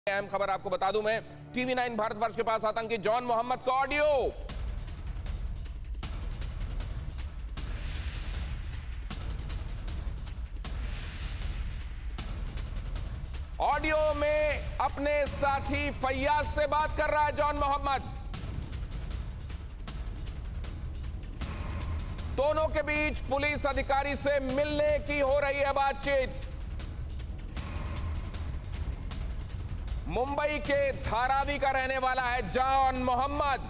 अहम खबर आपको बता दूं मैं, TV9 भारतवर्ष के पास आतंकी जॉन मोहम्मद का ऑडियो में अपने साथी फैयाज से बात कर रहा है जॉन मोहम्मद। दोनों के बीच पुलिस अधिकारी से मिलने की हो रही है बातचीत। मुंबई के धारावी का रहने वाला है जॉन मोहम्मद।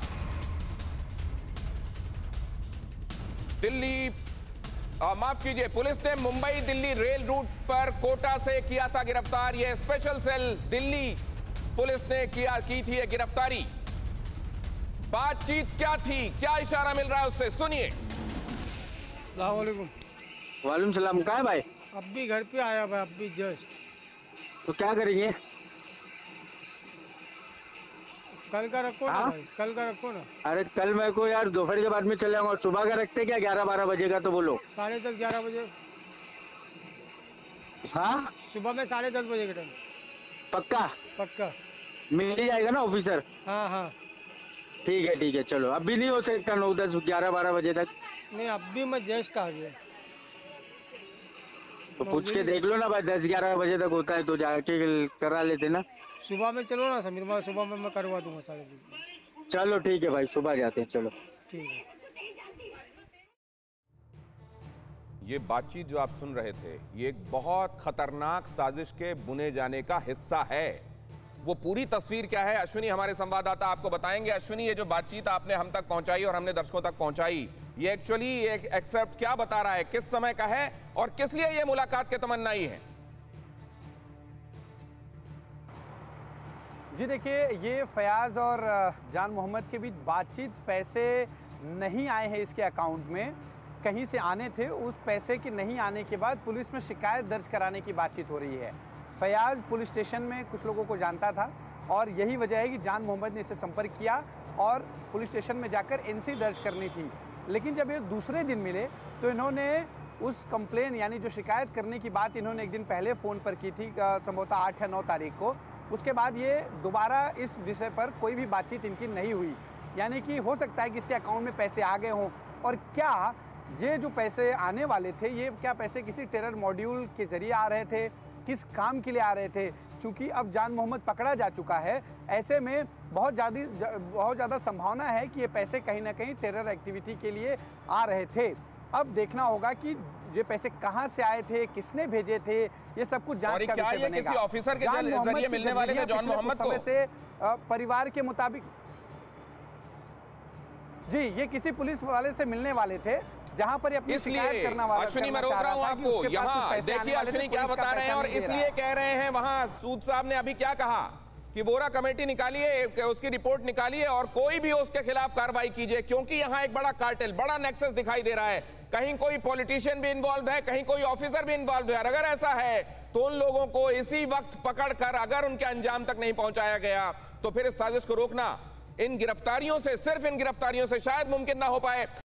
दिल्ली माफ कीजिए, पुलिस ने मुंबई दिल्ली रेल रूट पर कोटा से किया था गिरफ्तार। यह स्पेशल सेल दिल्ली पुलिस ने की थी गिरफ्तारी। बातचीत क्या थी, क्या इशारा मिल रहा है उससे, सुनिए। अस्सलाम वालेकुम। वालेकुम सलाम। कहाँ है भाई? अब भी घर पे आया भाई, अब भी जस्ट। तो क्या करेंगे? कल का रखो ना भाई, कल का रखो ना। अरे कल मेरे को यार दोपहर के बाद में चले जाऊंगा। सुबह का रखते क्या 11-12 बजे का? तो बोलो। 10:30-11 बजे। हाँ सुबह में 10:30 बजे के टाइम। पक्का? पक्का मिल ही जाएगा ना ऑफिसर? हाँ हाँ ठीक है चलो। अभी नहीं हो सकता 9, 10, 11-12 बजे तक? नहीं, अब भी मैं जस्ट आ गया। तो पूछ के देख लो ना भाई, 10-11 बजे तक होता है तो जाके करा लेते ना। सुबह में चलो ना समीर, मैं सुबह में मैं करवा दूंगा 10:30। चलो ठीक है भाई, सुबह जाते हैं। चलो ठीक है। ये बातचीत जो आप सुन रहे थे, ये एक बहुत खतरनाक साजिश के बुने जाने का हिस्सा है। वो पूरी तस्वीर क्या है, अश्विनी हमारे संवाददाता आपको बताएंगे। अश्विनी, ये जो बातचीत आपने हम तक पहुंचाई और हमने दर्शकों तक पहुंचाई, ये एक्चुअली एक एक्सेप्ट क्या बता रहा है, किस समय का है और किस लिए ये मुलाकात के तमन्नाई है? जी देखिए, ये फयाज और जान मोहम्मद के बीच बातचीत पैसे नहीं आए हैं इसके अकाउंट में, कहीं से आने थे। उस पैसे के नहीं आने के बाद पुलिस में शिकायत दर्ज कराने की बातचीत हो रही है। फयाज पुलिस स्टेशन में कुछ लोगों को जानता था और यही वजह है कि जान मोहम्मद ने इसे संपर्क किया और पुलिस स्टेशन में जाकर NC दर्ज करनी थी। लेकिन जब ये दूसरे दिन मिले तो इन्होंने उस कंप्लेन यानी जो शिकायत करने की बात इन्होंने एक दिन पहले फ़ोन पर की थी, संभवतः 8 या 9 तारीख को। उसके बाद ये दोबारा इस विषय पर कोई भी बातचीत इनकी नहीं हुई। यानी कि हो सकता है कि इसके अकाउंट में पैसे आ गए हों, और क्या ये जो पैसे आने वाले थे, ये क्या पैसे किसी टेरर मॉड्यूल के ज़रिए आ रहे थे, किस काम के लिए आ रहे थे? क्योंकि अब जान मोहम्मद पकड़ा जा चुका है, ऐसे में बहुत ज़्यादा संभावना है कि ये पैसे कहीं ना कहीं टेरर एक्टिविटी के लिए आ रहे थे। अब देखना होगा कि ये पैसे कहां से आए थे, किसने भेजे थे, ये सब कुछ जांच का विषय बनेगा। किसी ऑफिसर के जरिए मिलने वाले थे जॉन मोहम्मद को? से परिवार के मुताबिक जी, ये किसी पुलिस वाले से मिलने वाले थे जहां पर अपनी शिकायत करना वाला। अश्विनी, मैं रोक रहा हूं आपको यहाँ, देखिए अश्विनी क्या बता रहे हैं और इसलिए कह रहे हैं। वहां सूद साहब ने अभी क्या कहा कि वोरा कमेटी निकालिए, उसकी रिपोर्ट निकालिए और कोई भी उसके खिलाफ कार्रवाई कीजिए, क्योंकि यहाँ एक बड़ा कार्टेल, बड़ा नेक्सस दिखाई दे रहा है। कहीं कोई पॉलिटिशियन भी इन्वॉल्व है, कहीं कोई ऑफिसर भी इन्वॉल्व है। और अगर ऐसा है तो उन लोगों को इसी वक्त पकड़कर अगर उनके अंजाम तक नहीं पहुंचाया गया तो फिर इस साजिश को रोकना इन गिरफ्तारियों से, सिर्फ इन गिरफ्तारियों से शायद मुमकिन ना हो पाए।